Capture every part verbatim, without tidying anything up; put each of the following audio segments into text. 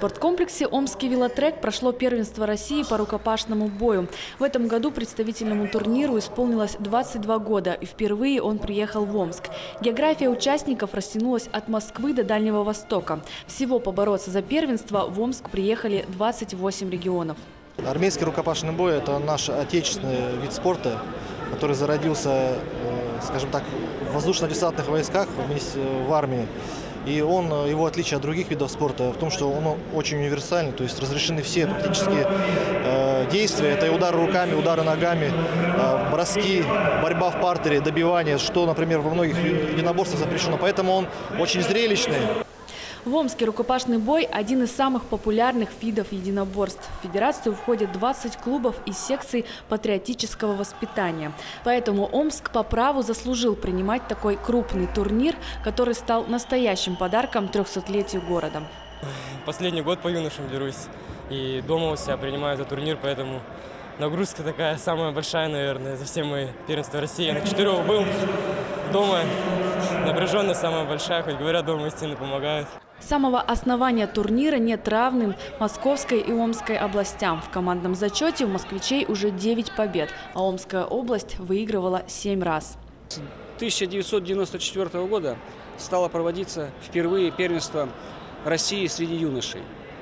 спорткомплексе «Омский велотрек» прошло первенство России по рукопашному бою. В этом году представительному турниру исполнилось двадцать два года, и впервые он приехал в Омск. География участников растянулась от Москвы до Дальнего Востока. Всего побороться за первенство в Омск приехали двадцать восемь регионов. Армейский рукопашный бой – это наш отечественный вид спорта, который зародился, скажем так, в воздушно-десантных войсках, в армии. И он, его отличие от других видов спорта в том, что он очень универсальный, то есть разрешены все практически э, действия. Это и удары руками, удары ногами, э, броски, борьба в партере, добивание, что, например, во многих единоборствах запрещено. Поэтому он очень зрелищный. В Омске рукопашный бой – один из самых популярных видов единоборств. В федерацию входят двадцать клубов из секций патриотического воспитания. Поэтому Омск по праву заслужил принимать такой крупный турнир, который стал настоящим подарком трехсотлетию города. Последний год по юношам дерусь. И дома у себя принимаю этот турнир, поэтому нагрузка такая самая большая, наверное, за все мои первенства России. Я на четырех был, дома напряженность самая большая, хоть говорят, дома истины помогают. С самого основания турнира нет равным Московской и Омской областям. В командном зачете у москвичей уже девять побед, а Омская область выигрывала семь раз. С тысяча девятьсот девяносто четвёртого года стало проводиться впервые первенство России среди юношей.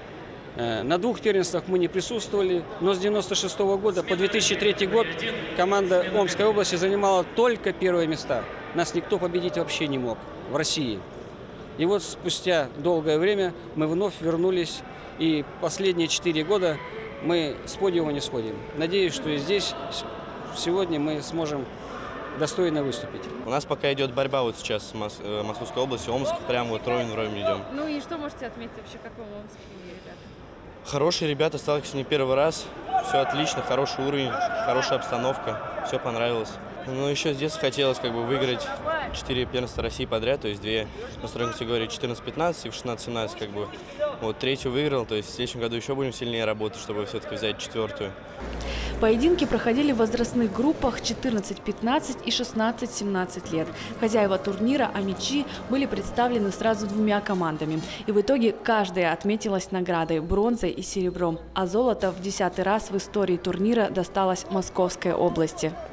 На двух первенствах мы не присутствовали, но с девяносто шестого года по две тысячи третий год команда Омской области занимала только первые места. Нас никто победить вообще не мог в России. И вот спустя долгое время мы вновь вернулись, и последние четыре года мы с подиума не сходим. Надеюсь, что и здесь сегодня мы сможем достойно выступить. У нас пока идет борьба вот сейчас с Мос Московской областью, Омск, прямо вот ровень в ровень идем. Ну и что можете отметить вообще, как вам омские ребята? Хорошие ребята, сталкиваются не первый раз, все отлично, хороший уровень, хорошая обстановка, все понравилось. Ну, еще с детства хотелось как бы выиграть четыре первенства России подряд, то есть две на строгой категории четырнадцать пятнадцать и в шестнадцать семнадцать как бы. Вот третью выиграл, то есть в следующем году еще будем сильнее работать, чтобы все-таки взять четвертую. Поединки проходили в возрастных группах четырнадцать пятнадцать и шестнадцать семнадцать лет. Хозяева турнира «Амичи» были представлены сразу двумя командами. И в итоге каждая отметилась наградой – бронзой и серебром. А золото в десятый раз в истории турнира досталось Московской области.